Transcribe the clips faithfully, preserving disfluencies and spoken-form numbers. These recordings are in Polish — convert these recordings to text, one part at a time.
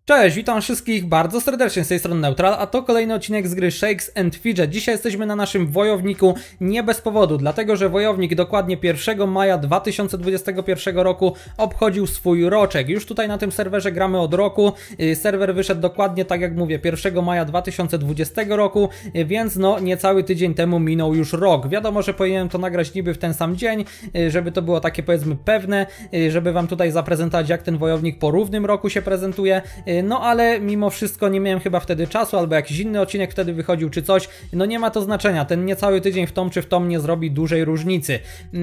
Cześć, witam wszystkich bardzo serdecznie z tej strony Neutral, a to kolejny odcinek z gry Shakes and Fidget. Dzisiaj jesteśmy na naszym wojowniku nie bez powodu, dlatego że wojownik dokładnie pierwszego maja dwa tysiące dwudziestego pierwszego roku obchodził swój roczek. Już tutaj na tym serwerze gramy od roku, serwer wyszedł dokładnie tak jak mówię pierwszego maja dwa tysiące dwudziestego roku, więc no niecały tydzień temu minął już rok. Wiadomo, że powinienem to nagrać niby w ten sam dzień, żeby to było takie powiedzmy pewne, żeby wam tutaj zaprezentować jak ten wojownik po równym roku się prezentuje. No ale mimo wszystko nie miałem chyba wtedy czasu, albo jakiś inny odcinek wtedy wychodził czy coś, no nie ma to znaczenia, ten niecały tydzień w tom czy w tom nie zrobi dużej różnicy.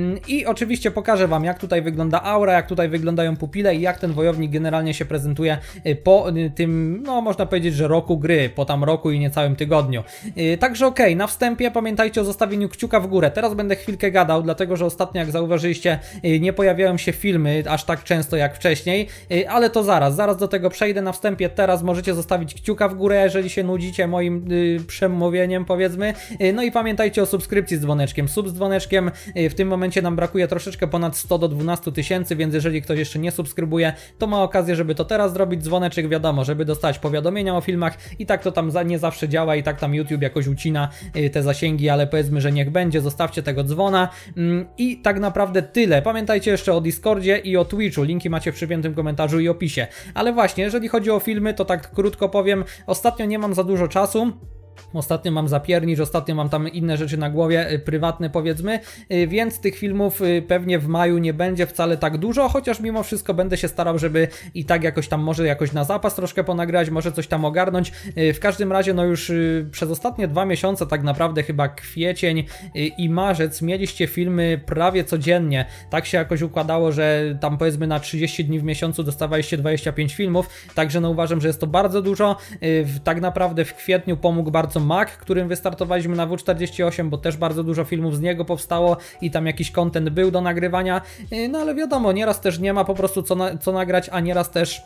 I oczywiście pokażę wam jak tutaj wygląda aura, jak tutaj wyglądają pupile i jak ten wojownik generalnie się prezentuje po tym, no można powiedzieć, że roku gry, po tam roku i niecałym tygodniu. Także okej, okay, na wstępie pamiętajcie o zostawieniu kciuka w górę. Teraz będę chwilkę gadał, dlatego że ostatnio jak zauważyliście nie pojawiają się filmy aż tak często jak wcześniej, ale to zaraz, zaraz do tego przejdę. Na wstępie teraz możecie zostawić kciuka w górę, jeżeli się nudzicie moim y, przemówieniem powiedzmy, y, no i pamiętajcie o subskrypcji z dzwoneczkiem. Sub z dzwoneczkiem, y, w tym momencie nam brakuje troszeczkę ponad sto do dwunastu tysięcy, więc jeżeli ktoś jeszcze nie subskrybuje, to ma okazję, żeby to teraz zrobić. Dzwoneczek wiadomo, żeby dostać powiadomienia o filmach i tak to tam za, nie zawsze działa i tak tam YouTube jakoś ucina y, te zasięgi, ale powiedzmy, że niech będzie, zostawcie tego dzwona y, i tak naprawdę tyle. Pamiętajcie jeszcze o Discordzie i o Twitchu, linki macie w przypiętym komentarzu i opisie, ale właśnie, jeżeli chodzi o filmy, to tak krótko powiem, ostatnio nie mam za dużo czasu. Ostatnio mam zapiernicz, ostatnio mam tam inne rzeczy na głowie, prywatne powiedzmy, więc tych filmów pewnie w maju nie będzie wcale tak dużo, chociaż mimo wszystko będę się starał, żeby i tak jakoś tam może jakoś na zapas troszkę ponagrać, może coś tam ogarnąć. W każdym razie no już przez ostatnie dwa miesiące, tak naprawdę chyba kwiecień i marzec mieliście filmy prawie codziennie. Tak się jakoś układało, że tam powiedzmy na trzydzieści dni w miesiącu dostawaliście dwadzieścia pięć filmów, także no uważam, że jest to bardzo dużo. Tak naprawdę w kwietniu pomógł bardzo Mac, którym wystartowaliśmy na W czterdzieści osiem, bo też bardzo dużo filmów z niego powstało i tam jakiś content był do nagrywania, no ale wiadomo, nieraz też nie ma po prostu co, na, co nagrać, a nieraz też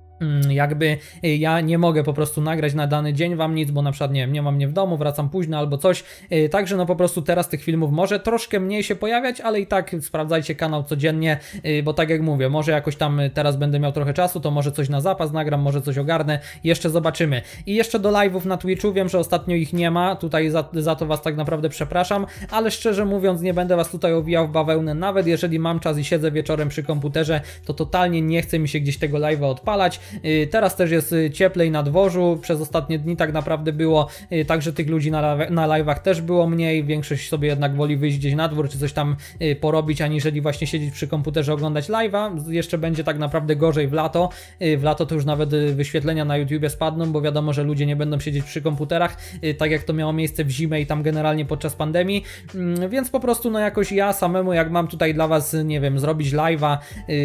jakby ja nie mogę po prostu nagrać na dany dzień wam nic, bo na przykład nie wiem, nie mam mnie w domu, wracam późno albo coś, także no po prostu teraz tych filmów może troszkę mniej się pojawiać, ale i tak sprawdzajcie kanał codziennie, bo tak jak mówię, może jakoś tam teraz będę miał trochę czasu, to może coś na zapas nagram, może coś ogarnę, jeszcze zobaczymy. I jeszcze do live'ów na Twitchu, wiem, że ostatnio ich nie ma, tutaj za, za to was tak naprawdę przepraszam, ale szczerze mówiąc nie będę was tutaj owijał w bawełnę, nawet jeżeli mam czas i siedzę wieczorem przy komputerze, to totalnie nie chce mi się gdzieś tego live'a odpalać. Teraz też jest cieplej na dworzu, przez ostatnie dni tak naprawdę było, także tych ludzi na, na live'ach też było mniej, większość sobie jednak woli wyjść gdzieś na dwór, czy coś tam porobić, aniżeli właśnie siedzieć przy komputerze, oglądać live'a. Jeszcze będzie tak naprawdę gorzej w lato, w lato to już nawet wyświetlenia na YouTubie spadną, bo wiadomo, że ludzie nie będą siedzieć przy komputerach, tak jak to miało miejsce w zimę i tam generalnie podczas pandemii, więc po prostu no jakoś ja samemu, jak mam tutaj dla was, nie wiem, zrobić live'a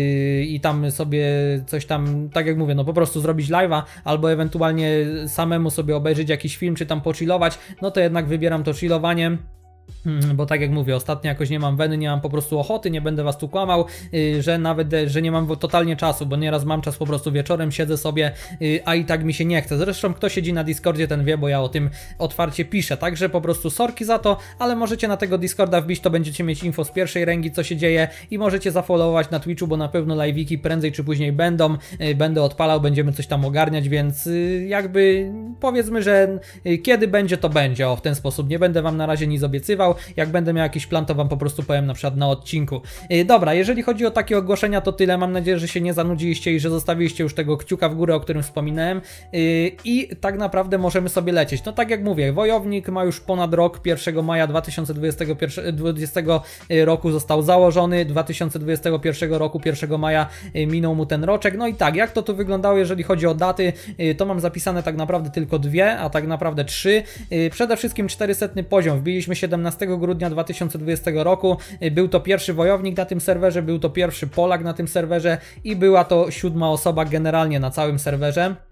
i tam sobie coś tam, tak jak mówię, no po prostu zrobić live'a, albo ewentualnie samemu sobie obejrzeć jakiś film, czy tam pochillować, no to jednak wybieram to chillowanie. Hmm, bo tak jak mówię, ostatnio jakoś nie mam weny, nie mam po prostu ochoty, nie będę was tu kłamał, yy, że nawet, że nie mam totalnie czasu, bo nieraz mam czas po prostu wieczorem, siedzę sobie, yy, a i tak mi się nie chce. Zresztą kto siedzi na Discordzie, ten wie, bo ja o tym otwarcie piszę, także po prostu sorki za to, ale możecie na tego Discorda wbić, to będziecie mieć info z pierwszej ręki, co się dzieje i możecie zafollowować na Twitchu, bo na pewno live'iki prędzej czy później będą, yy, będę odpalał, będziemy coś tam ogarniać, więc yy, jakby powiedzmy, że yy, kiedy będzie, to będzie, o w ten sposób, nie będę wam na razie nic obiecywał. Jak będę miał jakiś plan, to wam po prostu powiem na przykład na odcinku. Yy, dobra, jeżeli chodzi o takie ogłoszenia, to tyle. Mam nadzieję, że się nie zanudziliście i że zostawiliście już tego kciuka w górę, o którym wspominałem. Yy, I tak naprawdę możemy sobie lecieć. No tak jak mówię, wojownik ma już ponad rok. pierwszego maja dwa tysiące dwudziestego roku został założony. dwa tysiące dwudziestego pierwszego roku, pierwszego maja minął mu ten roczek. No i tak, jak to tu wyglądało, jeżeli chodzi o daty, yy, to mam zapisane tak naprawdę tylko dwie, a tak naprawdę trzy. Yy, przede wszystkim czterysetny poziom. Wbiliśmy siedemnastego grudnia dwa tysiące dwudziestego roku. Był to pierwszy wojownik na tym serwerze, był to pierwszy Polak na tym serwerze i była to siódma osoba generalnie na całym serwerze.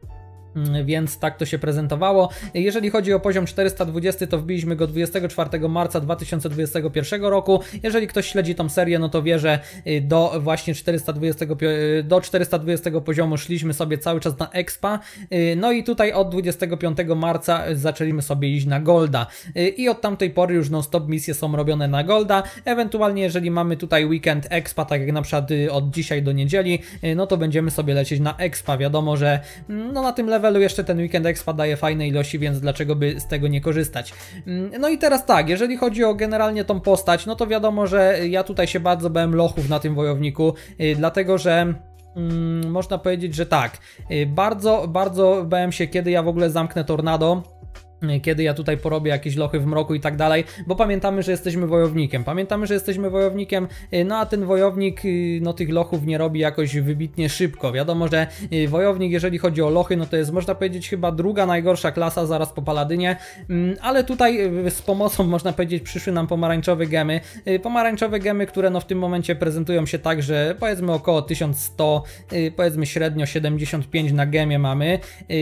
Więc tak to się prezentowało. Jeżeli chodzi o poziom czterysta dwadzieścia, to wbiliśmy go dwudziestego czwartego marca dwa tysiące dwudziestego pierwszego roku. Jeżeli ktoś śledzi tą serię, no to wie, że do właśnie czterysta dwadzieścia, do czterysta dwadzieścia poziomu szliśmy sobie cały czas na expa. No i tutaj od dwudziestego piątego marca zaczęliśmy sobie iść na golda. I od tamtej pory już non-stop misje są robione na golda. Ewentualnie jeżeli mamy tutaj weekend expa, tak jak na przykład od dzisiaj do niedzieli, no to będziemy sobie lecieć na expa. Wiadomo, że no na tym levelu jeszcze ten weekend expa daje fajne ilości, więc dlaczego by z tego nie korzystać. No i teraz tak, jeżeli chodzi o generalnie tą postać, no to wiadomo, że ja tutaj się bardzo bałem lochów na tym wojowniku, dlatego że hmm, można powiedzieć, że tak, bardzo, bardzo bałem się, kiedy ja w ogóle zamknę tornado, kiedy ja tutaj porobię jakieś lochy w mroku i tak dalej, bo pamiętamy, że jesteśmy wojownikiem, pamiętamy, że jesteśmy wojownikiem, no a ten wojownik no tych lochów nie robi jakoś wybitnie szybko. Wiadomo, że wojownik, jeżeli chodzi o lochy, no to jest, można powiedzieć, chyba druga najgorsza klasa zaraz po paladynie, ale tutaj z pomocą, można powiedzieć, przyszły nam pomarańczowe gemy, pomarańczowe gemy, które no w tym momencie prezentują się tak, że powiedzmy około tysiąc sto, powiedzmy średnio siedemdziesiąt pięć na gemie mamy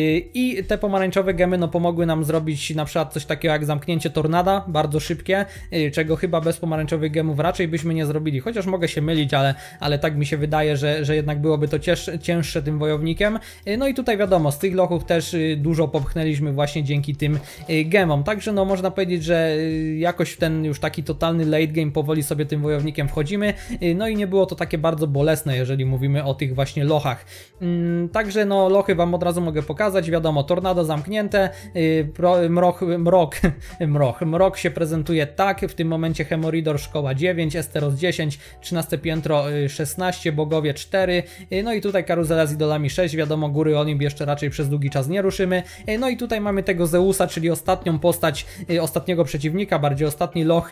i te pomarańczowe gemy no pomogły nam zrobić na przykład coś takiego jak zamknięcie tornada, bardzo szybkie, czego chyba bez pomarańczowych gemów raczej byśmy nie zrobili, chociaż mogę się mylić, ale, ale tak mi się wydaje, że, że jednak byłoby to cięższe, cięższe tym wojownikiem. No i tutaj wiadomo, z tych lochów też dużo popchnęliśmy właśnie dzięki tym gemom, także no można powiedzieć, że jakoś w ten już taki totalny late game powoli sobie tym wojownikiem wchodzimy, no i nie było to takie bardzo bolesne, jeżeli mówimy o tych właśnie lochach. Także no lochy wam od razu mogę pokazać, wiadomo, tornado zamknięte, pro Mrok, mrok, mrok, mrok się prezentuje tak, w tym momencie Hemoridor szkoła dziewięć, Esteros dziesięć, trzynaste piętro szesnaście, Bogowie cztery, no i tutaj karuzela z idolami sześć, wiadomo, góry Olimp jeszcze raczej przez długi czas nie ruszymy, no i tutaj mamy tego Zeusa, czyli ostatnią postać, ostatniego przeciwnika, bardziej ostatni loch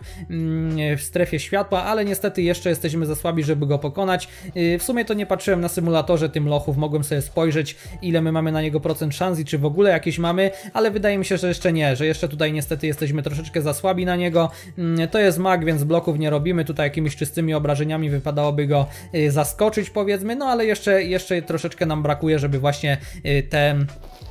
w strefie światła, ale niestety jeszcze jesteśmy za słabi, żeby go pokonać. W sumie to nie patrzyłem na symulatorze tym lochów, mogłem sobie spojrzeć, ile my mamy na niego procent szans i czy w ogóle jakieś mamy, ale wydaje mi się, że jeszcze nie, że jeszcze tutaj niestety jesteśmy troszeczkę za słabi na niego. To jest mag, więc bloków nie robimy, tutaj jakimiś czystymi obrażeniami wypadałoby go zaskoczyć, powiedzmy, no ale jeszcze, jeszcze troszeczkę nam brakuje, żeby właśnie te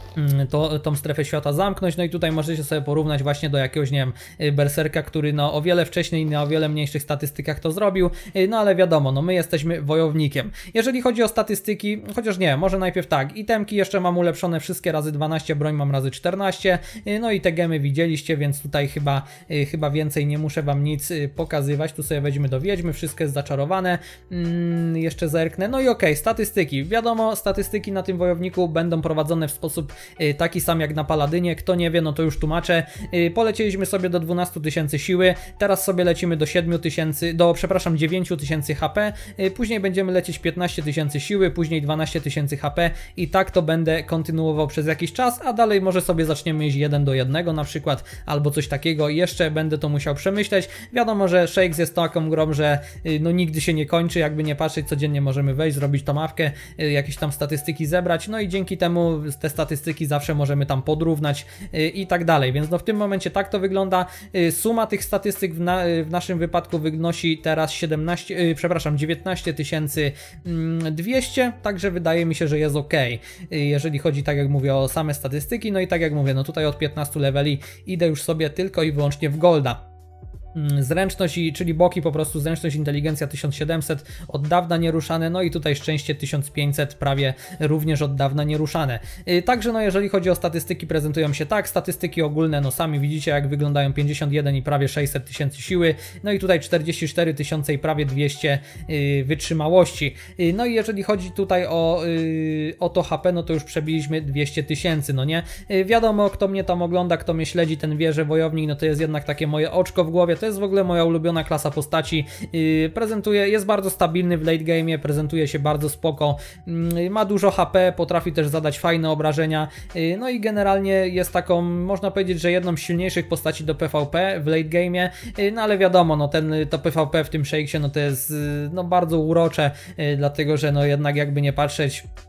To, tą strefę świata zamknąć, no i tutaj możecie sobie porównać właśnie do jakiegoś, nie wiem, berserka, który no o wiele wcześniej i na o wiele mniejszych statystykach to zrobił, no ale wiadomo, no my jesteśmy wojownikiem. Jeżeli chodzi o statystyki, chociaż nie, może najpierw tak, itemki jeszcze mam ulepszone wszystkie razy dwanaście, broń mam razy czternaście, no i te gemy widzieliście, więc tutaj chyba, chyba więcej nie muszę wam nic pokazywać, tu sobie weźmiemy do wiedźmy, wszystko jest zaczarowane, hmm, jeszcze zerknę, no i okej, okay, statystyki, wiadomo, statystyki na tym wojowniku będą prowadzone w sposób taki sam jak na Paladynie, kto nie wie, no to już tłumaczę. Polecieliśmy sobie do dwunastu tysięcy siły, teraz sobie lecimy do siedmiu tysięcy, do przepraszam dziewięciu tysięcy H P, później będziemy lecieć piętnaście tysięcy siły, później dwanaście tysięcy H P i tak to będę kontynuował przez jakiś czas, a dalej może sobie zaczniemy iść jeden do jednego na przykład, albo coś takiego, jeszcze będę to musiał przemyśleć. Wiadomo, że Shakes jest taką grą, że no nigdy się nie kończy, jakby nie patrzeć, codziennie możemy wejść, zrobić tą mapkę, jakieś tam statystyki zebrać, no i dzięki temu te statystyki zawsze możemy tam podrównać i tak dalej, więc no w tym momencie tak to wygląda. Suma tych statystyk w, na, w naszym wypadku wynosi teraz siedemnaście, przepraszam, dziewiętnaście tysięcy dwieście, także wydaje mi się, że jest ok, jeżeli chodzi, tak jak mówię, o same statystyki. No i tak jak mówię, no tutaj od piętnastu leveli idę już sobie tylko i wyłącznie w golda. Zręczność, i, czyli boki po prostu, zręczność, inteligencja tysiąc siedemset od dawna nieruszane, no i tutaj szczęście tysiąc pięćset prawie również od dawna nieruszane. Yy, także no jeżeli chodzi o statystyki, prezentują się tak, statystyki ogólne, no sami widzicie jak wyglądają, pięćdziesiąt jeden i prawie sześćset tysięcy siły, no i tutaj czterdzieści cztery tysiące i prawie dwieście yy, wytrzymałości. Yy, no i jeżeli chodzi tutaj o, yy, o to H P, no to już przebiliśmy dwieście tysięcy, no nie? Yy, wiadomo, kto mnie tam ogląda, kto mnie śledzi, ten wie, że wojownik, no to jest jednak takie moje oczko w głowie, to jest w ogóle moja ulubiona klasa postaci, yy, prezentuje, jest bardzo stabilny w late game, prezentuje się bardzo spoko, yy, ma dużo H P, potrafi też zadać fajne obrażenia, yy, no i generalnie jest taką, można powiedzieć, że jedną z silniejszych postaci do P V P w late game, yy, no ale wiadomo, no ten, to P V P w tym Shakesie, no to jest yy, no bardzo urocze, yy, dlatego że no jednak jakby nie patrzeć,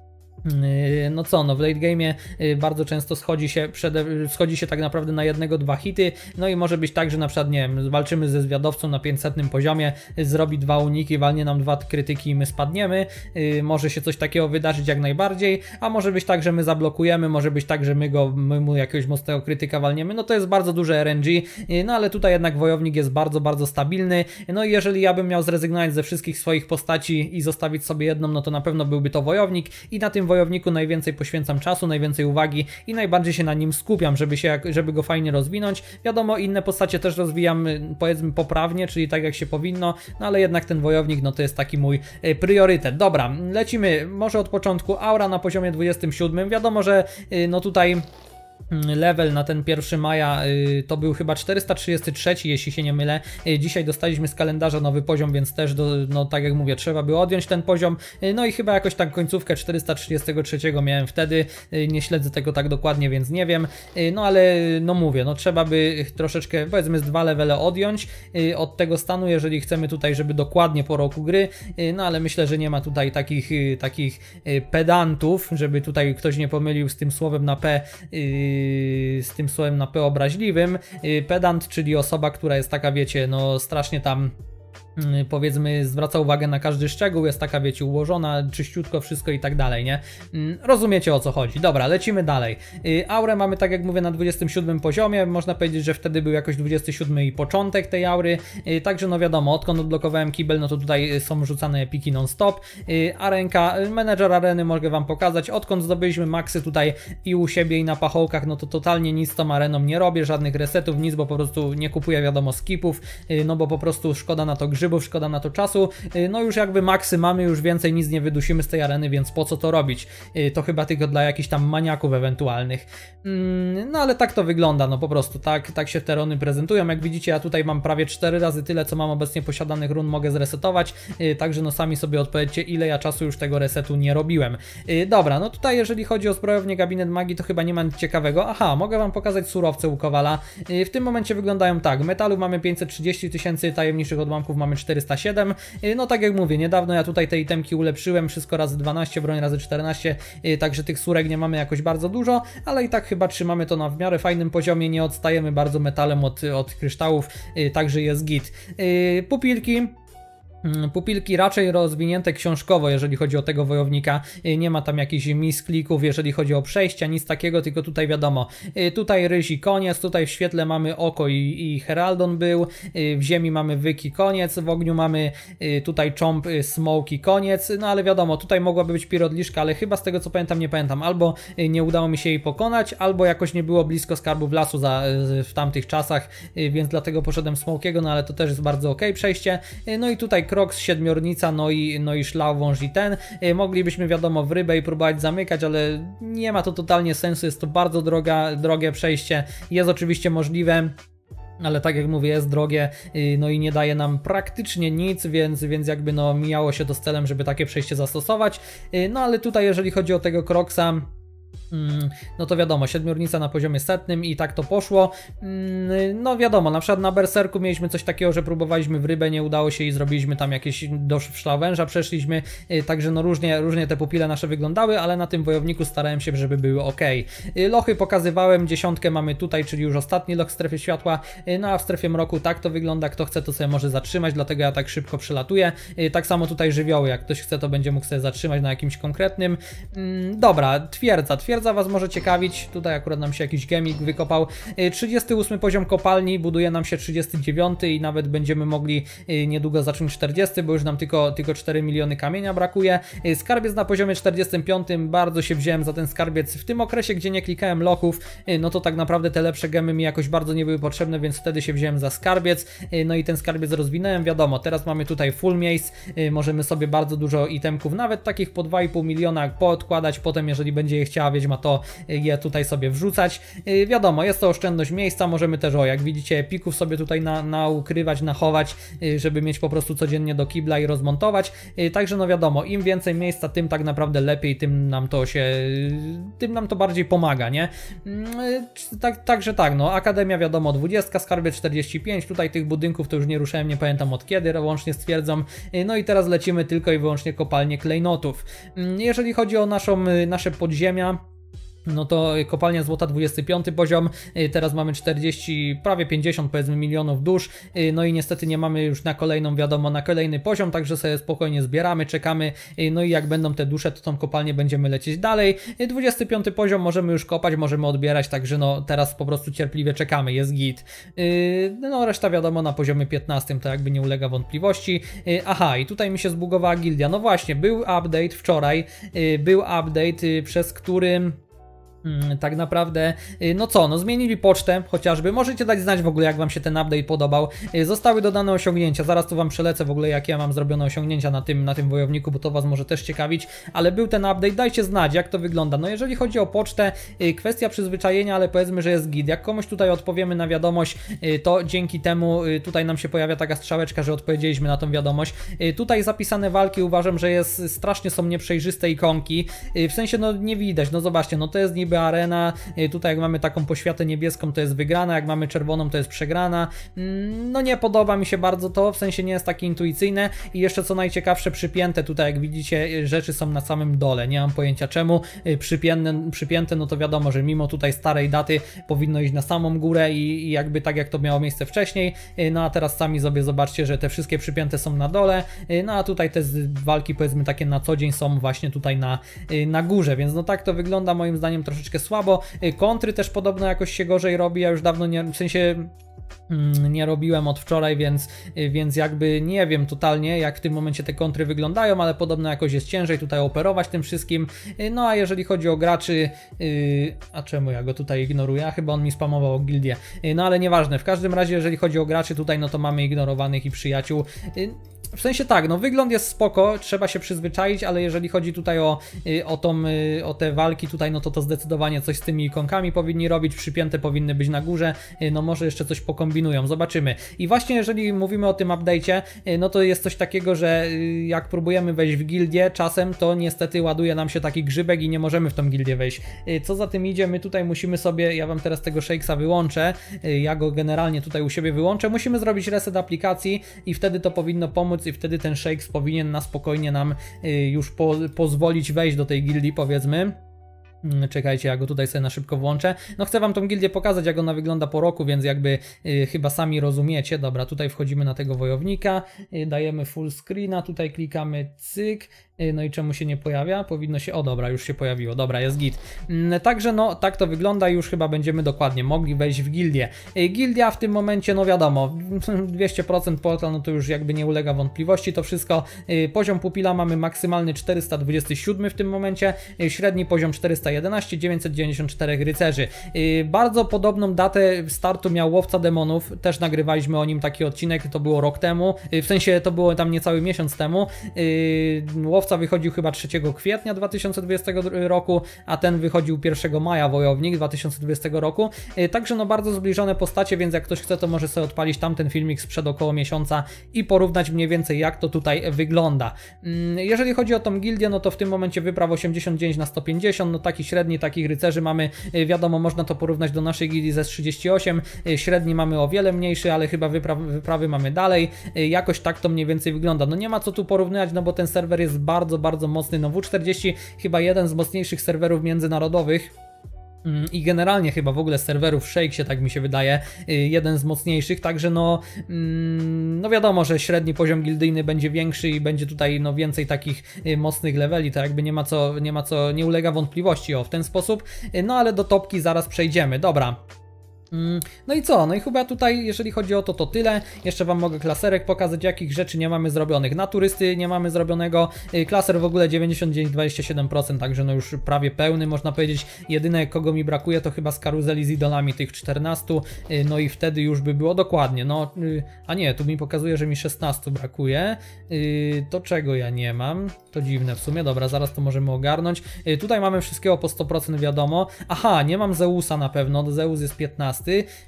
No co, no w late game'ie bardzo często schodzi się, przede, schodzi się tak naprawdę na jednego, dwa hity, no i może być tak, że na przykład, nie wiem, walczymy ze zwiadowcą na pięćsetnym poziomie, zrobi dwa uniki, walnie nam dwa krytyki i my spadniemy, może się coś takiego wydarzyć jak najbardziej, a może być tak, że my zablokujemy, może być tak, że my go, my mu jakiegoś mocnego krytyka walniemy, no to jest bardzo duże R N G, no ale tutaj jednak wojownik jest bardzo, bardzo stabilny, no i jeżeli ja bym miał zrezygnować ze wszystkich swoich postaci i zostawić sobie jedną, no to na pewno byłby to wojownik i na tym wojowniku najwięcej poświęcam czasu, najwięcej uwagi i najbardziej się na nim skupiam, żeby się, żeby go fajnie rozwinąć. Wiadomo, inne postacie też rozwijam, powiedzmy, poprawnie, czyli tak jak się powinno, no ale jednak ten wojownik, no to jest taki mój priorytet. Dobra, lecimy może od początku. Aura na poziomie dwudziestym siódmym. Wiadomo, że no tutaj level na ten pierwszy maja y, to był chyba czterysta trzydziesty trzy, jeśli się nie mylę. Y, dzisiaj dostaliśmy z kalendarza nowy poziom, więc też, do, no tak jak mówię, trzeba by odjąć ten poziom. Y, no i chyba jakoś tam końcówkę czterysta trzydziestego trzeciego miałem wtedy. Y, nie śledzę tego tak dokładnie, więc nie wiem. Y, no ale no mówię, no trzeba by troszeczkę, powiedzmy, z dwa levele odjąć y, od tego stanu, jeżeli chcemy tutaj, żeby dokładnie po roku gry. Y, no ale myślę, że nie ma tutaj takich, y, takich y, pedantów, żeby tutaj ktoś nie pomylił z tym słowem na P, y, z tym słowem na P obraźliwym. Pedant, czyli osoba, która jest taka, wiecie, no strasznie tam, powiedzmy, zwraca uwagę na każdy szczegół, jest taka, wiecie, ułożona, czyściutko wszystko i tak dalej, nie? Rozumiecie, o co chodzi. Dobra, lecimy dalej. Aurę mamy, tak jak mówię, na dwudziestym siódmym poziomie, można powiedzieć, że wtedy był jakoś dwudziesty siódmy i początek tej aury, także no wiadomo, odkąd odblokowałem kibel, no to tutaj są rzucane epiki non-stop. Arenka, menedżer areny mogę wam pokazać, odkąd zdobyliśmy maksy tutaj i u siebie i na pachołkach, no to totalnie nic z tą areną nie robię, żadnych resetów, nic, bo po prostu nie kupuję, wiadomo, skipów, no bo po prostu szkoda na to grzybów, szkoda na to czasu, no już jakby maksy mamy, już więcej nic nie wydusimy z tej areny, więc po co to robić? To chyba tylko dla jakichś tam maniaków ewentualnych. No ale tak to wygląda, no po prostu tak, tak się te runy prezentują. Jak widzicie, ja tutaj mam prawie cztery razy tyle, co mam obecnie posiadanych run, mogę zresetować, także no sami sobie odpowiedzcie, ile ja czasu już tego resetu nie robiłem. Dobra, no tutaj jeżeli chodzi o zbrojownię Gabinet Magii, to chyba nie ma nic ciekawego. Aha, mogę wam pokazać surowce u Kowala. W tym momencie wyglądają tak: metalu mamy pięćset trzydzieści tysięcy, tajemniczych odłamków mamy czterysta siedem. No tak jak mówię, niedawno ja tutaj te itemki ulepszyłem, wszystko razy dwanaście, broń razy czternaście, także tych surek nie mamy jakoś bardzo dużo, ale i tak chyba trzymamy to na w miarę fajnym poziomie, nie odstajemy bardzo metalem od, od kryształów, także jest git. Pupilki. Pupilki raczej rozwinięte książkowo, jeżeli chodzi o tego wojownika, nie ma tam jakichś misklików, jeżeli chodzi o przejścia, nic takiego, tylko tutaj wiadomo, tutaj ryż i koniec, tutaj w świetle mamy oko i, i Heraldon był, w ziemi mamy wyk i koniec, w ogniu mamy tutaj cząb, smoke i koniec, no ale wiadomo, tutaj mogłaby być pirodliszka, ale chyba z tego co pamiętam, nie pamiętam, albo nie udało mi się jej pokonać, albo jakoś nie było blisko skarbów lasu za, w tamtych czasach, więc dlatego poszedłem smokiego, no ale to też jest bardzo ok przejście. No i tutaj Kroks, siedmiornica, no i, no i szlał, wąż i ten. Moglibyśmy, wiadomo, w rybę i próbować zamykać, ale nie ma to totalnie sensu, jest to bardzo droga, drogie przejście. Jest oczywiście możliwe, ale tak jak mówię, jest drogie, no i nie daje nam praktycznie nic, więc, więc jakby no mijało się to z celem, żeby takie przejście zastosować. No ale tutaj jeżeli chodzi o tego Kroksa, no to wiadomo, siedmiornica na poziomie setnym i tak to poszło. No wiadomo, na przykład na Berserku mieliśmy coś takiego, że próbowaliśmy w rybę, nie udało się i zrobiliśmy tam jakieś do szlawęża, przeszliśmy, także no różnie, różnie te pupile nasze wyglądały, ale na tym wojowniku starałem się, żeby były ok. Lochy pokazywałem, dziesiątkę mamy tutaj, czyli już ostatni loch strefy światła, no a w strefie mroku tak to wygląda, kto chce to sobie może zatrzymać, dlatego ja tak szybko przelatuję. Tak samo tutaj żywioły, jak ktoś chce to będzie mógł sobie zatrzymać na jakimś konkretnym. Dobra, twierdza, twierdza Twierdza was może ciekawić, tutaj akurat nam się jakiś gemik wykopał. trzydziesty ósmy poziom kopalni, buduje nam się trzydziesty dziewiąty i nawet będziemy mogli niedługo zacząć czterdziesty, bo już nam tylko, tylko cztery miliony kamienia brakuje. Skarbiec na poziomie czterdziestym piątym, bardzo się wziąłem za ten skarbiec w tym okresie, gdzie nie klikałem lochów, no to tak naprawdę te lepsze gemy mi jakoś bardzo nie były potrzebne, więc wtedy się wziąłem za skarbiec, no i ten skarbiec rozwinąłem, wiadomo, teraz mamy tutaj full mace, możemy sobie bardzo dużo itemków, nawet takich po dwa i pół miliona poodkładać, potem jeżeli będzie je chciała, wiecie, chodzi ma to je tutaj sobie wrzucać. Wiadomo, jest to oszczędność miejsca, możemy też, o jak widzicie, epików sobie tutaj na, na ukrywać, nachować, żeby mieć po prostu codziennie do kibla i rozmontować. Także no wiadomo, im więcej miejsca, tym tak naprawdę lepiej, tym nam to się, tym nam to bardziej pomaga, nie? Tak, także tak, no Akademia wiadomo dwadzieścia, skarby czterdzieści pięć, tutaj tych budynków to już nie ruszałem, nie pamiętam od kiedy, łącznie stwierdzam. No i teraz lecimy tylko i wyłącznie kopalnie klejnotów. Jeżeli chodzi o naszą, nasze podziemia, no to kopalnia złota dwudziesty piąty poziom, teraz mamy czterdzieści, prawie pięćdziesiąt powiedzmy milionów dusz, no i niestety nie mamy już na kolejną, wiadomo, na kolejny poziom, także sobie spokojnie zbieramy, czekamy, no i jak będą te dusze, to tą kopalnię będziemy lecieć dalej. dwudziesty piąty poziom możemy już kopać, możemy odbierać, także no teraz po prostu cierpliwie czekamy, jest git. No reszta wiadomo na poziomie piętnastym, to jakby nie ulega wątpliwości. Aha, i tutaj mi się zbugowała gildia, no właśnie, był update wczoraj, był update, przez który tak naprawdę, no co, no zmienili pocztę chociażby, możecie dać znać w ogóle jak wam się ten update podobał. Zostały dodane osiągnięcia, zaraz tu wam przelecę w ogóle jakie ja mam zrobione osiągnięcia na tym, na tym wojowniku, bo to was może też ciekawić, ale był ten update, dajcie znać jak to wygląda. No jeżeli chodzi o pocztę, kwestia przyzwyczajenia, ale powiedzmy, że jest git. Jak komuś tutaj odpowiemy na wiadomość, to dzięki temu tutaj nam się pojawia taka strzałeczka, że odpowiedzieliśmy na tą wiadomość. Tutaj zapisane walki uważam, że jest strasznie są nieprzejrzyste ikonki, w sensie no nie widać, no zobaczcie, no to jest niby arena, tutaj jak mamy taką poświatę niebieską to jest wygrana, jak mamy czerwoną to jest przegrana. No nie podoba mi się bardzo to, w sensie nie jest takie intuicyjne i jeszcze co najciekawsze przypięte tutaj jak widzicie rzeczy są na samym dole, nie mam pojęcia czemu, przypięte, przypięte no to wiadomo, że mimo tutaj starej daty powinno iść na samą górę i, i jakby tak jak to miało miejsce wcześniej, no a teraz sami sobie zobaczcie, że te wszystkie przypięte są na dole, no a tutaj te walki powiedzmy takie na co dzień są właśnie tutaj na, na górze, więc no tak to wygląda moim zdaniem troszeczkę słabo. Kontry też podobno jakoś się gorzej robi, ja już dawno nie, w sensie nie robiłem od wczoraj, więc, więc jakby nie wiem totalnie jak w tym momencie te kontry wyglądają, ale podobno jakoś jest ciężej tutaj operować tym wszystkim. No a jeżeli chodzi o graczy, yy, a czemu ja go tutaj ignoruję? A chyba on mi spamował o gildię. Yy, no ale nieważne, w każdym razie jeżeli chodzi o graczy tutaj, no to mamy ignorowanych i przyjaciół. Yy, W sensie tak, no wygląd jest spoko, trzeba się przyzwyczaić, ale jeżeli chodzi tutaj o, o, tą, o te walki tutaj, no to to zdecydowanie coś z tymi ikonkami powinni robić, przypięte powinny być na górze, no może jeszcze coś pokombinują, zobaczymy. I właśnie jeżeli mówimy o tym update'cie, no to jest coś takiego, że jak próbujemy wejść w gildię czasem, to niestety ładuje nam się taki grzybek i nie możemy w tą gildię wejść. Co za tym idzie, my tutaj musimy sobie, ja wam teraz tego Shakesa wyłączę, ja go generalnie tutaj u siebie wyłączę, musimy zrobić reset aplikacji i wtedy to powinno pomóc i wtedy ten Shakes powinien na spokojnie nam już po, pozwolić wejść do tej gildii, powiedzmy. Czekajcie, ja go tutaj sobie na szybko włączę. No chcę wam tą gildię pokazać, jak ona wygląda po roku, więc jakby y, chyba sami rozumiecie. Dobra, tutaj wchodzimy na tego wojownika, y, dajemy full screena, tutaj klikamy cyk. No i czemu się nie pojawia? Powinno się... O dobra, już się pojawiło. Dobra, jest git. Także no, tak to wygląda i już chyba będziemy dokładnie mogli wejść w gildię. Gildia w tym momencie, no wiadomo, dwieście procent portal, no to już jakby nie ulega wątpliwości to wszystko. Poziom pupila mamy maksymalny czterysta dwadzieścia siedem w tym momencie, średni poziom czterysta jedenaście, dziewięćset dziewięćdziesiąt cztery rycerzy. Bardzo podobną datę startu miał Łowca Demonów, też nagrywaliśmy o nim taki odcinek, to było rok temu, w sensie to było tam niecały miesiąc temu. Łowca wychodził chyba trzeciego kwietnia dwa tysiące dwudziestego roku, a ten wychodził pierwszego maja, Wojownik dwa tysiące dwudziestego roku. Także no bardzo zbliżone postacie, więc jak ktoś chce, to może sobie odpalić tamten filmik sprzed około miesiąca i porównać mniej więcej jak to tutaj wygląda. Jeżeli chodzi o tą gildię, no to w tym momencie wypraw osiemdziesiąt dziewięć na sto pięćdziesiąt, no taki średni takich rycerzy mamy, wiadomo, można to porównać do naszej gildii ze trzydzieści osiem, średni mamy o wiele mniejszy, ale chyba wypraw, wyprawy mamy dalej, jakoś tak to mniej więcej wygląda. No nie ma co tu porównywać, no bo ten serwer jest bardzo bardzo, bardzo mocny, no W czterdzieści chyba jeden z mocniejszych serwerów międzynarodowych i generalnie chyba w ogóle z serwerów w Shakesie, tak mi się wydaje, jeden z mocniejszych, także no, no wiadomo, że średni poziom gildyjny będzie większy i będzie tutaj no więcej takich mocnych leveli, to jakby nie ma co, nie ma co, nie ulega wątpliwości o w ten sposób, no ale do topki zaraz przejdziemy, dobra. No i co? No i chyba tutaj, jeżeli chodzi o to, to tyle. Jeszcze wam mogę klaserek pokazać, jakich rzeczy nie mamy zrobionych. Na turysty nie mamy zrobionego. Klaser w ogóle dziewięćdziesiąt dziewięć przecinek dwadzieścia siedem procent, także no już prawie pełny, można powiedzieć. Jedyne, kogo mi brakuje, to chyba z karuzeli z idolami tych czternastu. No i wtedy już by było dokładnie. No, a nie, tu mi pokazuje, że mi szesnastu brakuje. To czego ja nie mam? To dziwne w sumie. Dobra, zaraz to możemy ogarnąć. Tutaj mamy wszystkiego po sto procent, wiadomo. Aha, nie mam Zeusa na pewno. Zeus jest piętnasty.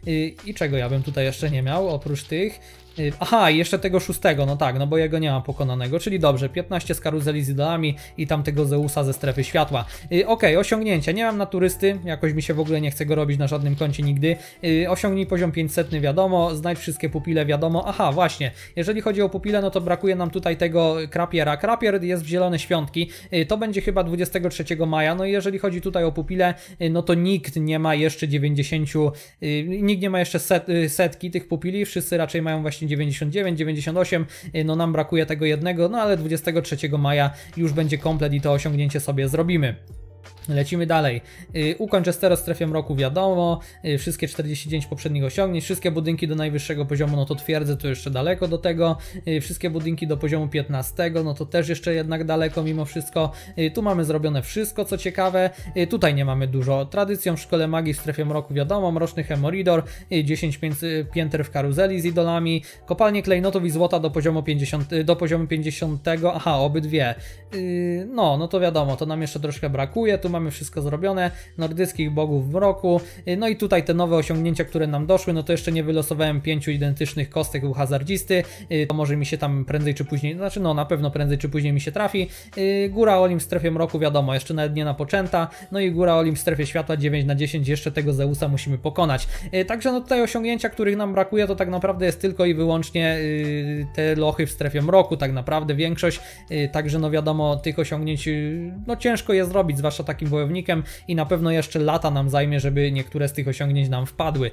I czego ja bym tutaj jeszcze nie miał, oprócz tych? Aha, i jeszcze tego szóstego, no tak, no bo jego nie mam pokonanego, czyli dobrze, piętnaście z karuzeli z idolami i tam tego Zeusa ze strefy światła. Yy, Okej, okay, osiągnięcia, nie mam na turysty, jakoś mi się w ogóle nie chce go robić na żadnym koncie nigdy. Yy, osiągnij poziom pięćset, wiadomo, znajdź wszystkie pupile, wiadomo. Aha, właśnie, jeżeli chodzi o pupile, no to brakuje nam tutaj tego krapiera. Krapier jest w zielone świątki, yy, to będzie chyba dwudziestego trzeciego maja, no i jeżeli chodzi tutaj o pupile, yy, no to nikt nie ma jeszcze dziewięćdziesiąt, yy, nikt nie ma jeszcze set, yy, setki tych pupili, wszyscy raczej mają właśnie dziewięćdziesiąt dziewięć, dziewięćdziesiąt osiem, no nam brakuje tego jednego, no ale dwudziestego trzeciego maja już będzie komplet i to osiągnięcie sobie zrobimy. Lecimy dalej. Yy, ukończę stero strefę mroku, wiadomo. Yy, wszystkie czterdzieści dziewięć poprzednich osiągnięć. Wszystkie budynki do najwyższego poziomu, no to twierdzę, to jeszcze daleko do tego. Yy, wszystkie budynki do poziomu piętnastego, no to też jeszcze jednak daleko mimo wszystko. Yy, tu mamy zrobione wszystko, co ciekawe. Yy, tutaj nie mamy dużo. Tradycją w szkole magii w strefie mroku, wiadomo. Mroczny Hemoridor. Yy, dziesięć pięter w karuzeli z idolami. Kopalnie klejnotów i złota do poziomu pięćdziesiątego. Do poziomu pięćdziesiątego. Aha, obydwie. Yy, no, no to wiadomo, to nam jeszcze troszkę brakuje. Tu mamy wszystko zrobione, nordyckich bogów w mroku, no i tutaj te nowe osiągnięcia, które nam doszły, no to jeszcze nie wylosowałem pięciu identycznych kostek u hazardzisty, to może mi się tam prędzej czy później, znaczy no na pewno prędzej czy później mi się trafi. Góra Olim w strefie mroku, wiadomo, jeszcze nawet nie napoczęta, no i Góra Olim w strefie światła dziewięć na dziesięć, jeszcze tego Zeusa musimy pokonać. Także no tutaj osiągnięcia, których nam brakuje, to tak naprawdę jest tylko i wyłącznie te lochy w strefie mroku, tak naprawdę większość, także no wiadomo, tych osiągnięć no ciężko je zrobić, zwłaszcza takim wojownikiem i na pewno jeszcze lata nam zajmie, żeby niektóre z tych osiągnięć nam wpadły.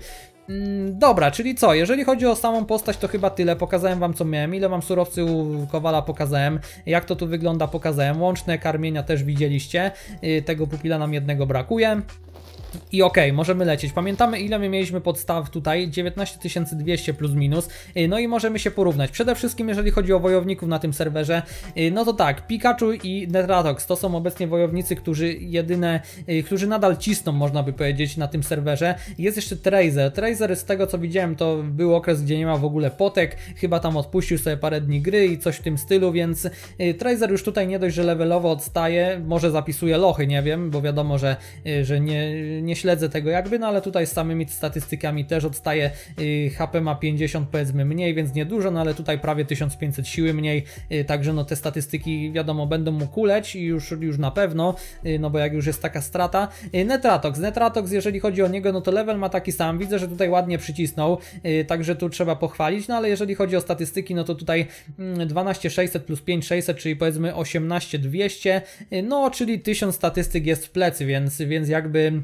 Dobra, czyli co, jeżeli chodzi o samą postać, to chyba tyle. Pokazałem wam, co miałem, ile mam surowcy u Kowala, pokazałem, jak to tu wygląda, pokazałem, łączne karmienia też widzieliście, tego pupila nam jednego brakuje. I okej, okay, możemy lecieć. Pamiętamy, ile my mieliśmy podstaw tutaj, dziewiętnaście tysięcy dwieście plus minus, no i możemy się porównać. Przede wszystkim jeżeli chodzi o wojowników na tym serwerze, no to tak, Pikachu i Netratox to są obecnie wojownicy, którzy jedyne, którzy nadal cisną, można by powiedzieć, na tym serwerze. Jest jeszcze Tracer. Tracer, z tego co widziałem, to był okres, gdzie nie ma w ogóle potek, chyba tam odpuścił sobie parę dni gry i coś w tym stylu, więc Tracer już tutaj nie dość, że levelowo odstaje, może zapisuje lochy, nie wiem, bo wiadomo, że, że nie nie śledzę tego jakby, no ale tutaj z samymi statystykami też odstaje. yy, H P ma pięćdziesiąt powiedzmy mniej, więc niedużo, no ale tutaj prawie tysiąc pięćset siły mniej, yy, także no te statystyki wiadomo będą mu kuleć i już, już na pewno, yy, no bo jak już jest taka strata. yy, Netratox, Netratox jeżeli chodzi o niego, no to level ma taki sam, widzę, że tutaj ładnie przycisnął, yy, także tu trzeba pochwalić, no ale jeżeli chodzi o statystyki, no to tutaj yy, dwanaście tysięcy sześćset plus pięć tysięcy sześćset, czyli powiedzmy osiemnaście tysięcy dwieście, yy, no czyli tysiąc statystyk jest w plecy, więc, więc jakby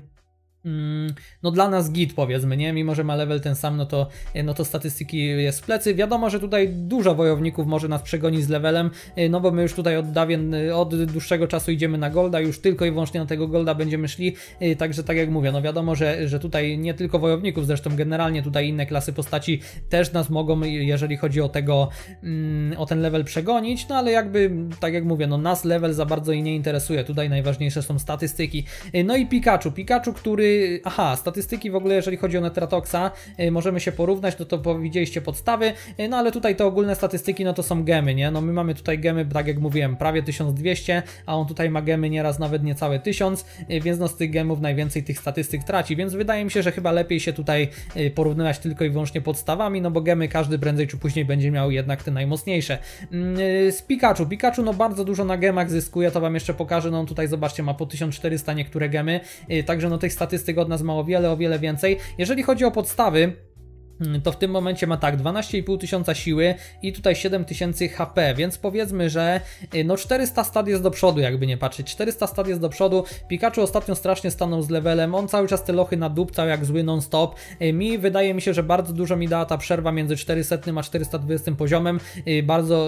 no dla nas git, powiedzmy, nie? Mimo że ma level ten sam, no to, no to statystyki jest w plecy. Wiadomo, że tutaj dużo wojowników może nas przegonić z levelem, no bo my już tutaj od dawien, od dłuższego czasu idziemy na golda, już tylko i wyłącznie na tego golda będziemy szli, także tak jak mówię, no wiadomo, że, że tutaj nie tylko wojowników, zresztą generalnie tutaj inne klasy postaci też nas mogą, jeżeli chodzi o tego, o ten level przegonić, no ale jakby, tak jak mówię, no nas level za bardzo i nie interesuje, tutaj najważniejsze są statystyki. No i Pikachu, Pikachu, który aha, statystyki w ogóle, jeżeli chodzi o Netratoxa, yy, możemy się porównać, no to widzieliście podstawy, yy, no ale tutaj te ogólne statystyki, no to są gemy, nie? No my mamy tutaj gemy, tak jak mówiłem, prawie tysiąc dwieście, a on tutaj ma gemy nieraz nawet niecałe tysiąc, yy, więc no z tych gemów najwięcej tych statystyk traci, więc wydaje mi się, że chyba lepiej się tutaj yy, porównywać tylko i wyłącznie podstawami, no bo gemy każdy prędzej czy później będzie miał jednak te najmocniejsze. Yy, z Pikachu, Pikachu no bardzo dużo na gemach zyskuje, to wam jeszcze pokażę, no on tutaj zobaczcie, ma po tysiąc czterysta niektóre gemy, yy, także no tych statystyk od nas ma o wiele, o wiele więcej. Jeżeli chodzi o podstawy, to w tym momencie ma tak dwanaście i pół tysiąca siły i tutaj siedem tysięcy H P, więc powiedzmy, że no czterysta stat jest do przodu, jakby nie patrzeć, czterysta stat jest do przodu. Pikachu ostatnio strasznie stanął z levelem, on cały czas te lochy nadupcał jak zły non stop. Mi wydaje mi się, że bardzo dużo mi dała ta przerwa między czterysta a czterysta dwadzieścia poziomem, bardzo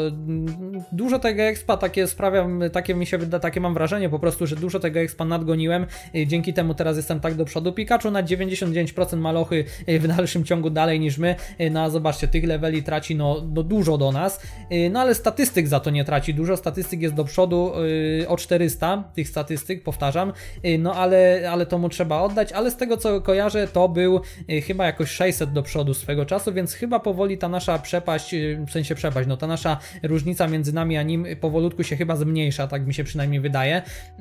dużo tego expa takie sprawiam, takie mi się wyda, takie mam wrażenie po prostu, że dużo tego expa nadgoniłem, dzięki temu teraz jestem tak do przodu. Pikachu na dziewięćdziesiąt dziewięć procent ma lochy w dalszym ciągu dalej niż my, no a zobaczcie, tych leveli traci no, no dużo do nas, no ale statystyk za to nie traci dużo, statystyk jest do przodu yy, o czterysta, tych statystyk, powtarzam, yy, no ale, ale to mu trzeba oddać, ale z tego co kojarzę, to był yy, chyba jakoś sześćset do przodu swego czasu, więc chyba powoli ta nasza przepaść, yy, w sensie przepaść, no ta nasza różnica między nami a nim powolutku się chyba zmniejsza, tak mi się przynajmniej wydaje,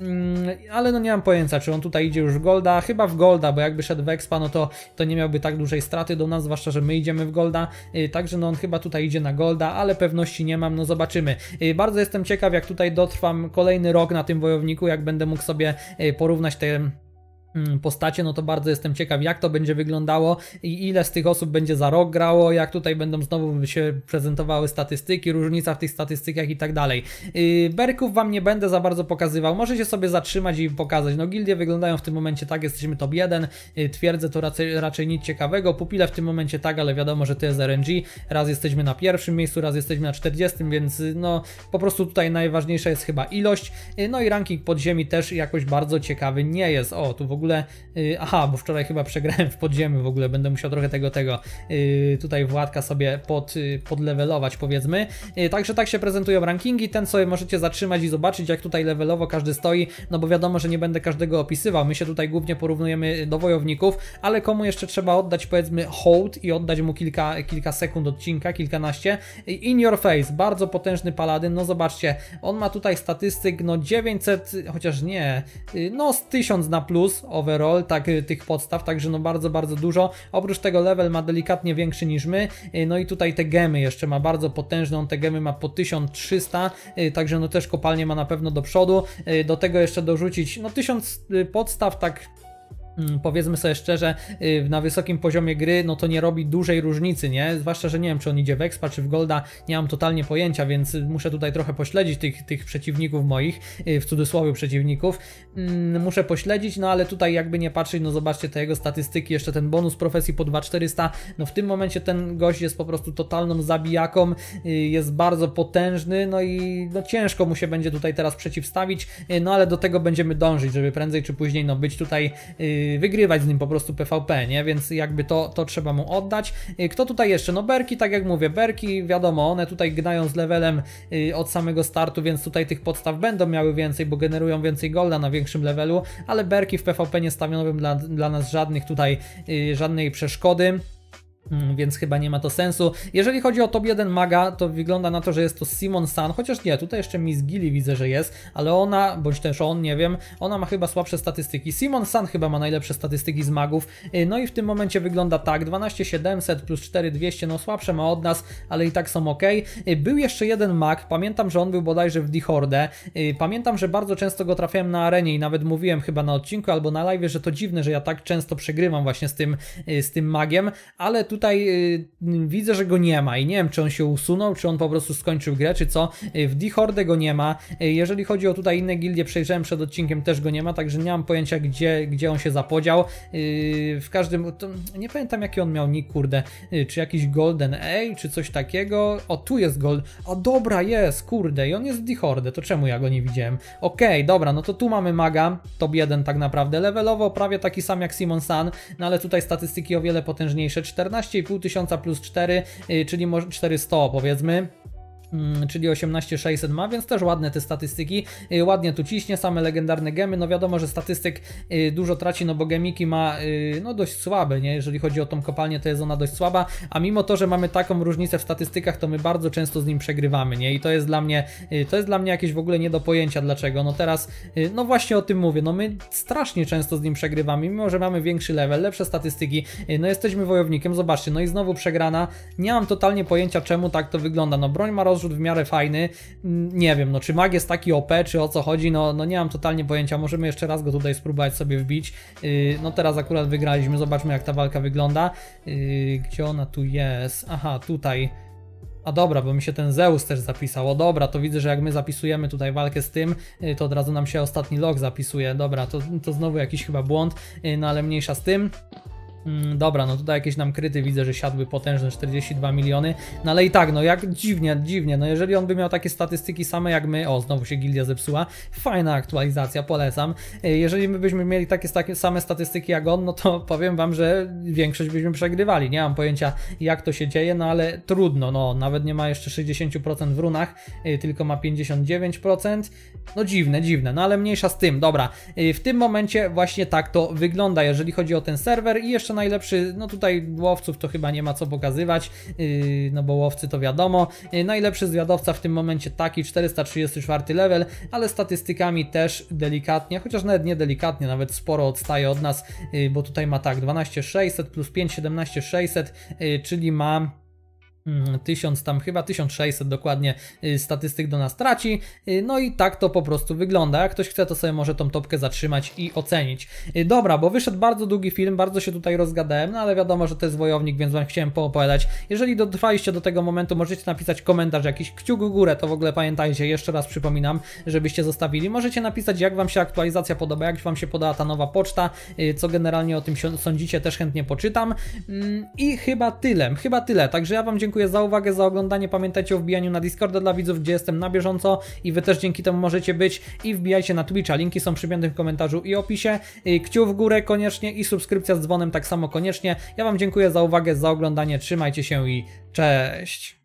yy, ale no nie mam pojęcia, czy on tutaj idzie już w Golda, chyba w Golda, bo jakby szedł w Expa, no to, to nie miałby tak dużej straty do nas, zwłaszcza, że my idziemy w Golda, yy, także no on chyba tutaj idzie na Golda, ale pewności nie mam, no zobaczymy. Yy, bardzo jestem ciekaw, jak tutaj dotrwam kolejny rok na tym wojowniku, jak będę mógł sobie yy, porównać te postacie, no to bardzo jestem ciekaw, jak to będzie wyglądało i ile z tych osób będzie za rok grało, jak tutaj będą znowu się prezentowały statystyki, różnica w tych statystykach i tak dalej. Berków wam nie będę za bardzo pokazywał, możecie sobie zatrzymać i pokazać. No gildie wyglądają w tym momencie tak, jesteśmy top jeden, twierdzę to raczej, raczej nic ciekawego, pupile w tym momencie tak, ale wiadomo, że to jest R N G, raz jesteśmy na pierwszym miejscu, raz jesteśmy na czterdziestym, więc no po prostu tutaj najważniejsza jest chyba ilość, no i ranking podziemi też jakoś bardzo ciekawy nie jest. O, tu w ogóle W ogóle, yy, aha, bo wczoraj chyba przegrałem w podziemiu, w ogóle będę musiał trochę tego, tego yy, tutaj Władka sobie pod, yy, podlevelować, powiedzmy. Yy, także tak się prezentują rankingi, ten sobie możecie zatrzymać i zobaczyć, jak tutaj levelowo każdy stoi, no bo wiadomo, że nie będę każdego opisywał, my się tutaj głównie porównujemy do wojowników, ale komu jeszcze trzeba oddać, powiedzmy, hołd i oddać mu kilka, kilka sekund odcinka, kilkanaście. In Your Face, bardzo potężny paladyn, no zobaczcie, on ma tutaj statystyk, no dziewięćset, chociaż nie, yy, no z tysiąc na plus, overall, tak, tych podstaw, także no bardzo, bardzo dużo. Oprócz tego level ma delikatnie większy niż my, no i tutaj te gemy jeszcze ma bardzo potężne, on te gemy ma po tysiąc trzysta, także no też kopalnie ma na pewno do przodu. Do tego jeszcze dorzucić no tysiąc podstaw, tak powiedzmy sobie szczerze, na wysokim poziomie gry, no to nie robi dużej różnicy, nie? Zwłaszcza, że nie wiem, czy on idzie w Expa, czy w Golda, nie mam totalnie pojęcia, więc muszę tutaj trochę pośledzić tych, tych przeciwników moich, w cudzysłowie przeciwników. Muszę pośledzić, no ale tutaj jakby nie patrzeć, no zobaczcie te jego statystyki, jeszcze ten bonus profesji po dwa tysiące czterysta, no w tym momencie ten gość jest po prostu totalną zabijaką, jest bardzo potężny, no i no ciężko mu się będzie tutaj teraz przeciwstawić, no ale do tego będziemy dążyć, żeby prędzej czy później, no być tutaj wygrywać z nim po prostu P V P, nie? Więc jakby to, to trzeba mu oddać. Kto tutaj jeszcze? No Berki, tak jak mówię, Berki, wiadomo, one tutaj gnają z levelem od samego startu, więc tutaj tych podstaw będą miały więcej, bo generują więcej golda na większym levelu, ale Berki w P V P nie stanowią dla, dla nas żadnych tutaj, żadnej przeszkody. Więc chyba nie ma to sensu. Jeżeli chodzi o top jeden maga, to wygląda na to, że jest to Simon San, chociaż nie, tutaj jeszcze Miss Gilly widzę, że jest, ale ona, bądź też on, nie wiem, ona ma chyba słabsze statystyki. Simon San chyba ma najlepsze statystyki z magów, no i w tym momencie wygląda tak, dwanaście tysięcy siedemset plus cztery tysiące dwieście, no słabsze ma od nas, ale i tak są ok. Był jeszcze jeden mag, pamiętam, że on był bodajże w D-Horde, pamiętam, że bardzo często go trafiałem na arenie i nawet mówiłem chyba na odcinku albo na live, że to dziwne, że ja tak często przegrywam właśnie z tym, z tym magiem, ale tutaj y, widzę, że go nie ma i nie wiem, czy on się usunął, czy on po prostu skończył grę, czy co. W D-Horde go nie ma. Jeżeli chodzi o tutaj inne gildie, przejrzałem przed odcinkiem, też go nie ma, także nie mam pojęcia, gdzie, gdzie on się zapodział. Y, w każdym, to, nie pamiętam, jaki on miał nick, kurde, y, czy jakiś Golden A, czy coś takiego. O, tu jest Gold. O, dobra, jest, kurde, i on jest w D-Horde, to czemu ja go nie widziałem? Okej, okay, dobra, no to tu mamy maga, top jeden tak naprawdę, levelowo prawie taki sam jak Simon San, no ale tutaj statystyki o wiele potężniejsze, czternaście i pół tysiąca plus cztery, yy, czyli może czterysta powiedzmy. Hmm, czyli osiemnaście tysięcy sześćset ma, więc też ładne te statystyki, yy, ładnie tu ciśnie, same legendarne gemy, no wiadomo, że statystyk yy, dużo traci, no bo gemiki ma yy, no dość słabe, nie, jeżeli chodzi o tą kopalnię, to jest ona dość słaba, a mimo to, że mamy taką różnicę w statystykach, to my bardzo często z nim przegrywamy, nie, i to jest dla mnie, yy, to jest dla mnie jakieś w ogóle nie do pojęcia, dlaczego, no teraz, yy, no właśnie o tym mówię, no my strasznie często z nim przegrywamy, mimo że mamy większy level, lepsze statystyki, yy, no jesteśmy wojownikiem, zobaczcie, no i znowu przegrana, nie mam totalnie pojęcia, czemu tak to wygląda, no broń ma roz rozrzut w miarę fajny. Nie wiem, no czy mag jest taki O P, czy o co chodzi, no, no nie mam totalnie pojęcia. Możemy jeszcze raz go tutaj spróbować sobie wbić. Yy, no teraz akurat wygraliśmy, zobaczmy jak ta walka wygląda. Yy, gdzie ona tu jest? Aha, tutaj. A dobra, bo mi się ten Zeus też zapisał. O dobra, to widzę, że jak my zapisujemy tutaj walkę z tym, to od razu nam się ostatni log zapisuje. Dobra, to, to znowu jakiś chyba błąd, no ale mniejsza z tym. Mm, dobra, no tutaj jakieś nam kryty widzę, że siadły potężne czterdzieści dwa miliony, no ale i tak, no jak dziwnie, dziwnie, no jeżeli on by miał takie statystyki same jak my, o znowu się gildia zepsuła, fajna aktualizacja, polecam, jeżeli my byśmy mieli takie, takie same statystyki jak on, no to powiem wam, że większość byśmy przegrywali, nie mam pojęcia jak to się dzieje, no ale trudno, no nawet nie ma jeszcze sześćdziesiąt procent w runach, tylko ma pięćdziesiąt dziewięć procent, no dziwne, dziwne, no ale mniejsza z tym, dobra, w tym momencie właśnie tak to wygląda, jeżeli chodzi o ten serwer i jeszcze najlepszy, no tutaj łowców to chyba nie ma co pokazywać, yy, no bo łowcy to wiadomo, yy, najlepszy zwiadowca w tym momencie taki, czterysta trzydziesty czwarty level, ale statystykami też delikatnie, chociaż nawet nie delikatnie, nawet sporo odstaje od nas, yy, bo tutaj ma tak, dwanaście tysięcy sześćset plus pięć, siedemnaście tysięcy sześćset, yy, czyli ma tysiąc tam chyba tysiąc sześćset dokładnie y, statystyk do nas traci, y, no i tak to po prostu wygląda. Jak ktoś chce, to sobie może tą topkę zatrzymać i ocenić. Y, dobra, bo wyszedł bardzo długi film, bardzo się tutaj rozgadałem, no ale wiadomo, że to jest wojownik, więc wam chciałem poopowiadać. Jeżeli dotrwaliście do tego momentu, możecie napisać komentarz, jakiś kciuk w górę, to w ogóle pamiętajcie, jeszcze raz przypominam, żebyście zostawili. Możecie napisać, jak wam się aktualizacja podoba, jak wam się podoba ta nowa poczta, y, co generalnie o tym sądzicie, też chętnie poczytam. Y, I chyba tyle, chyba tyle, także ja wam dziękuję Dziękuję za uwagę, za oglądanie. Pamiętajcie o wbijaniu na Discorda dla widzów, gdzie jestem na bieżąco i wy też dzięki temu możecie być, i wbijajcie na Twitcha, linki są przy piętym komentarzu i opisie. Kciuk w górę koniecznie i subskrypcja z dzwonem tak samo koniecznie. Ja wam dziękuję za uwagę, za oglądanie, trzymajcie się i cześć!